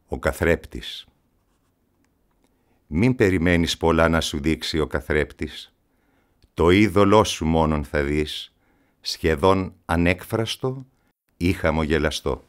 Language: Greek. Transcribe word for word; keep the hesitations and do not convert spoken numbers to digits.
Ο καθρέπτης. Μην περιμένεις πολλά να σου δείξει ο καθρέπτης. Το είδωλό σου μόνον θα δεις, σχεδόν ανέκφραστο ή χαμογελαστό.